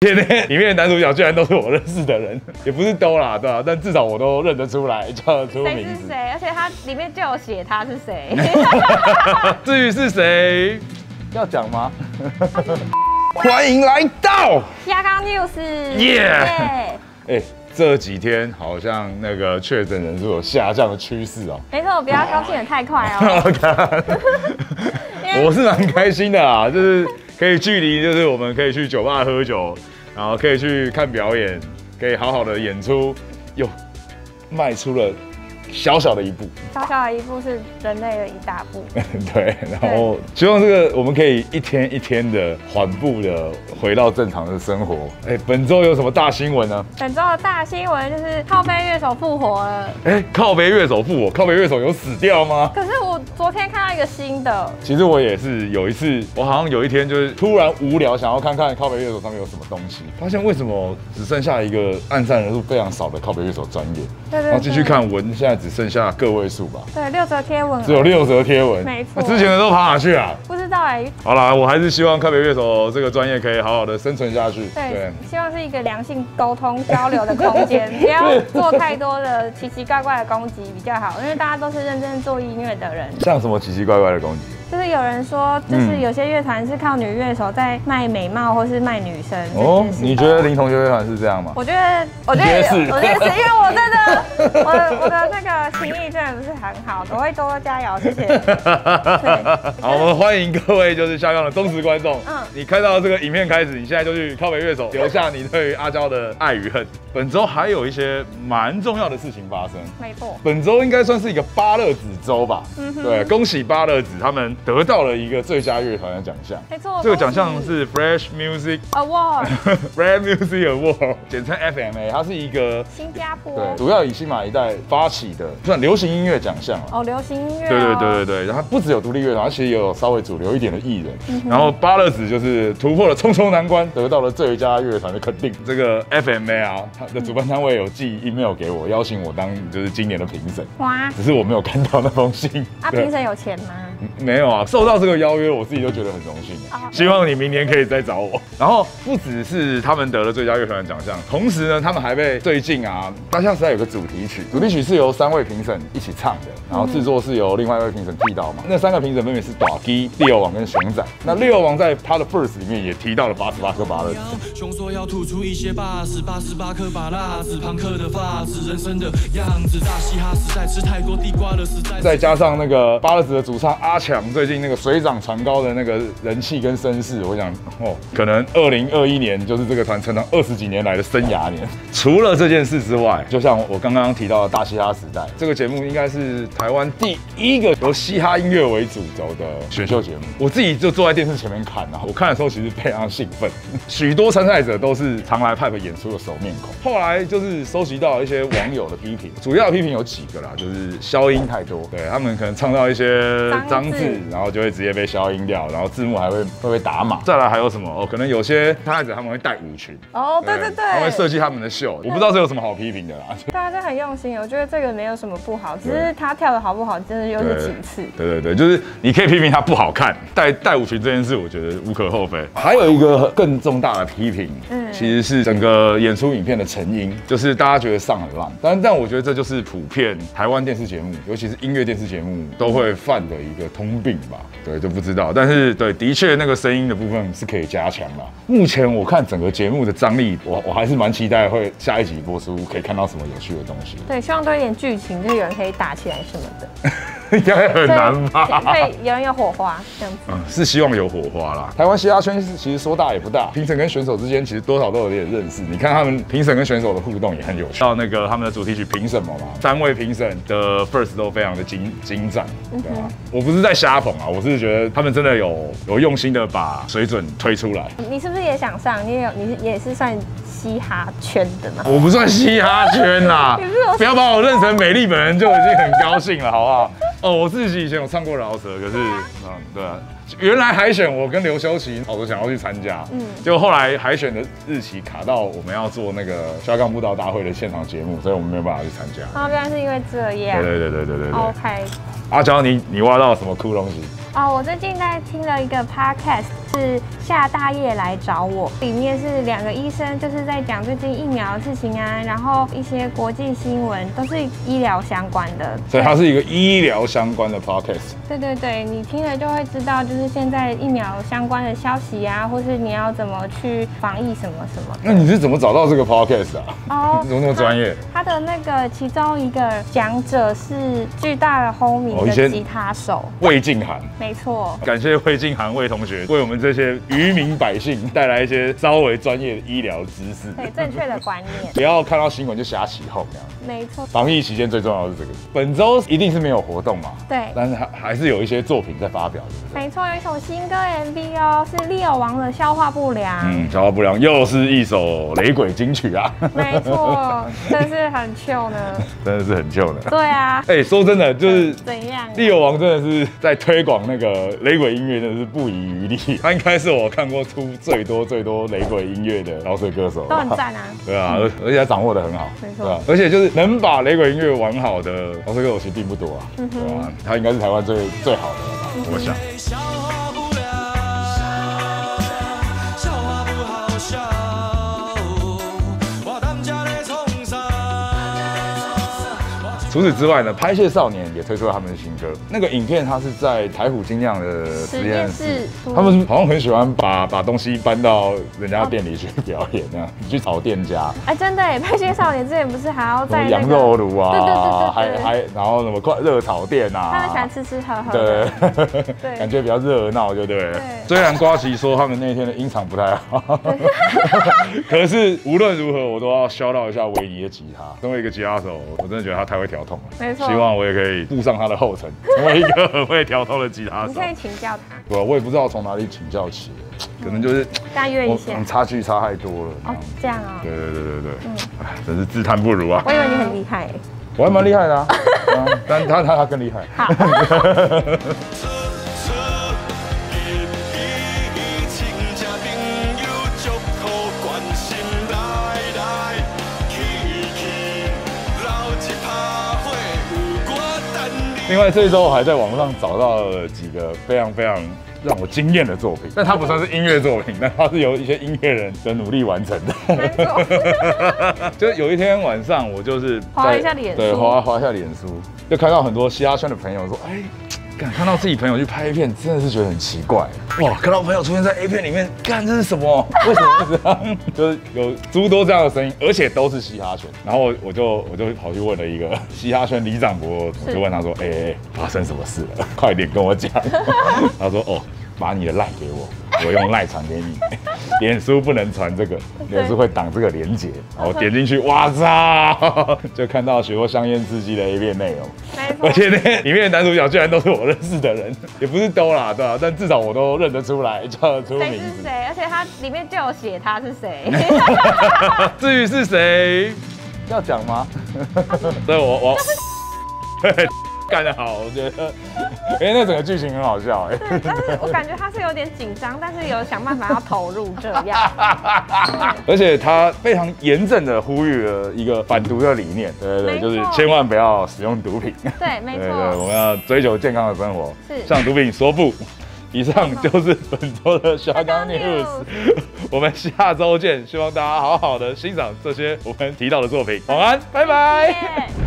里面的男主角居然都是我认识的人，也不是都啦，对吧？但至少我都认得出来，叫得出名字。 谁是谁？而且他里面就有写他是谁。 至于是谁，要讲吗？欢迎来到亚刚 news， 耶！这几天好像那个确诊人数有下降的趋势哦。 没错，不要高兴得太快哦。 我是蛮开心的啦，就是可以距离，就是我们可以去酒吧喝酒，然后可以去看表演，可以好好的演出，又迈出了小小的一步， 小小的一步是人类的一大步。 对，然后希望这个我们可以一天一天的缓步的回到正常的生活。本周有什么大新闻呢？ 本周的大新闻就是靠背乐手复活了。 靠背乐手复活，靠背乐手有死掉吗？ 可是我昨天看到一个新的。 其实我也是有一次，我好像有一天就是突然无聊，想要看看靠背乐手上面有什么东西，发现为什么只剩下一个按赞人数非常少的靠背乐手专业。 对， 然后继续看文，现在只剩下个位数吧。 对，6则贴文， 只有6则贴文。 没错。 那之前的都跑哪去啊？ 不知道好啦，我还是希望靠背乐手这个专业可以好好的生存下去。 对，希望是一个良性沟通交流的空间，不要做太多的奇奇怪怪的攻击比较好，因为大家都是认真做音乐的人。 像什么奇奇怪怪的攻击？ 就是有人说，就是有些乐团是靠女乐手在卖美貌或是卖女生。哦， 你觉得林同学乐团是这样吗？ 我觉得是，因为我真的，我的那个情谊真的不是很好，我会多多加油，谢谢。 好，我们欢迎各位就是下杠的忠实观众。你看到这个影片开始，你现在就去靠北乐手留下你对于阿娇的爱与恨。本周还有一些蛮重要的事情发生。 没错， 本周应该算是一个芭乐子周吧。对，恭喜芭乐子他们得到了一个最佳乐团的奖项。 没错， 这个奖项是 Fresh Music Award，Fresh Music Award， 简称 FMA， 它是一个新加坡， 对，主要以新马一代发起的，算流行音乐奖项了。 流行音乐。 对，然后不只有独立乐团，它其实也有稍微主流一点的艺人。然后芭乐子就是突破了重重难关，得到了最佳乐团的肯定。这个 FMA 啊，它的主办单位有寄 email 给我，邀请我当就是今年的评审。哇！只是我没有看到那封信。 评审有钱吗？ 没有啊，受到这个邀约，我自己都觉得很荣幸。希望你明年可以再找我。然后不只是他们得了最佳乐团的奖项，同时呢，他们还被最近啊，大象时代有个主题曲，主题曲是由3位评审一起唱的，然后制作是由另外一位评审替到嘛。那3个评审分别是短基、6王跟熊仔。那6王在他的 First 里面也提到了88颗芭乐子。熊说要吐出一些88颗芭乐子，朋克的发子，人生的样子，大嘻哈时代吃太多地瓜了，实在。再加上那个芭乐子的主唱阿强最近那个水涨船高的那个人气跟声势，我想可能2021年就是这个团成长20几年来的生涯年。除了这件事之外，就像我刚刚提到的大嘻哈时代这个节目，应该是台湾第一个由嘻哈音乐为主轴的选秀节目。我自己就坐在电视前面看，然后我看的时候其实非常兴奋，许多参赛者都是常来 Pipe 演出的熟面孔。后来就是收集到一些网友的批评，主要的批评有几个啦，就是消音太多，对他们可能唱到一些脏字，然后就会直接被消音掉，然后字幕还会被打码。再来还有什么可能有些参赛者他们会带舞裙。对，他们会设计他们的秀，我不知道这有什么好批评的啦。 大家都很用心，我觉得这个没有什么不好，只是他跳的好不好，真的又是其次。对，就是你可以批评他不好看，带舞裙这件事，我觉得无可厚非。还有一个更重大的批评，其实是整个演出影片的成音，就是大家觉得上很烂，但我觉得这就是普遍台湾电视节目，尤其是音乐电视节目都会犯的一个通病吧。对，就不知道，但是对，的确那个声音的部分是可以加强啦。目前我看整个节目的张力，我还是蛮期待会下一集播出可以看到什么有趣的东西。对，希望多一点剧情，就是有人可以打起来什么的。应该很难吧？对，有人有火花这样子。是希望有火花啦。台湾嘻哈圈其实说大也不大，评审跟选手之间其实多少都有点认识。你看他们评审跟选手的互动也很有趣。到那个他们的主题曲凭什么嘛？3位评审的 First 都非常的精湛，对吧？我不是在瞎捧啊，我是觉得他们真的有用心的把水准推出来。你是不是也想上？你也是算嘻哈圈的吗？我不算嘻哈圈啦，不要把我认成美丽本人就已经很高兴了，好不好？我自己以前有唱过饶舌，可是对啊， 原来海选我跟刘修齐吵着想要去参加，结果后来海选的日期卡到我们要做那个下杠步道大会的现场节目，所以我们没有办法去参加。 哦，原来是因为这样。 对。 OK。 阿娇，你挖到什么酷东西？ 哦，我最近在听了一个 podcast， 是夏大业来找我，里面是2个医生，就是在讲最近疫苗的事情啊，然后一些国际新闻都是医疗相关的， 所以它是一个医疗相关的 podcast。 对，你听了就会知道，就是现在疫苗相关的消息啊，或是你要怎么去防疫什么。 那你是怎么找到这个 podcast 啊？ 哦， 你怎么那么专业？ 他的那个其中一个讲者是巨大的轰鸣的吉他手魏静涵。 没错， 感谢魏静涵魏同学为我们这些渔民百姓带来一些稍微专业的医疗知识， 对正确的观念， 不要看到新闻就瞎起哄这样。 没错， 防疫期间最重要的是这个。本周一定是没有活动嘛？ 对， 但是还是有一些作品在发表，对不对？ 没错，有一首新歌 MV 哦，是Leo王的《消化不良》。 消化不良又是一首雷鬼金曲啊。 没错，真是很糗呢。 真的是很糗呢。 对啊。 说真的，就是怎样 ？Leo王真的是在推广那个雷鬼音乐，真的是不遗余力。他应该是我看过出最多雷鬼音乐的饶舌歌手， 都很赞啊。 对啊，而且他掌握得很好。 没错。 而且就是能把雷鬼音乐玩好的饶舌歌手其实并不多啊。对吧？他应该是台湾最好的了吧，我想。除此之外呢，拍摄少年也推出了他们的新歌。那个影片它是在台虎精酿的实验室，他们好像很喜欢把东西搬到人家店里去表演，这样去找店家。 真的耶！拍摄少年之前不是还要在羊肉炉啊， 对， 然后什么热炒店啊， 他们喜欢吃喝喝。 对，感觉比较热闹，就对了。虽然呱吉说他们那天的音场不太好，可是无论如何我都要shout out一下维尼的吉他。身为一个吉他手，我真的觉得他太会调痛了。 没错， 希望我也可以步上他的后尘，成为一个很会调痛的吉他手。 你可以请教他。 对，我也不知道从哪里请教起，可能就是大约一下， 差距差太多了。 哦，这样啊。 对，真是自叹不如啊。 我以为你很厉害。 我还蛮厉害的啊，但他更厉害。好。另外这一周我还在网上找到了几个非常让我惊艳的作品，但它不算是音乐作品，但它是由一些音乐人的努力完成的。 没错。 就有一天晚上，我就是滑一下脸书， 对，滑一下脸书，就看到很多嘻哈圈的朋友说，看到自己朋友去拍 A 片，真的是觉得很奇怪。哇，看到朋友出现在 A 片里面，这是什么？为什么会这样？就是有诸多这样的声音，而且都是嘻哈圈。然后我就跑去问了一个嘻哈圈里长伯，我就问他说，发生什么事了？快点跟我讲。他说，把你的赖给我用赖传给你。脸书不能传这个，脸书会挡这个连结。然后我点进去，哇操，就看到许多香烟刺激的 A 片内容。而且那里面的男主角居然都是我认识的人，也不是都啦，对吧？但至少我都认得出来，叫得出名字。谁是谁？而且他里面就有写他是谁。 至于是谁，要讲吗？对，我干得好，我觉得，那整个剧情很好笑， 对，但是我感觉他是有点紧张，但是有想办法要投入这样。 而且他非常严正的呼吁了一个反毒的理念，对，就是千万不要使用毒品。 对，没错， 我们要追求健康的生活， 是向毒品说不。以上就是本周的下杠 news， 我们下周见，希望大家好好的欣赏这些我们提到的作品。晚安，拜拜。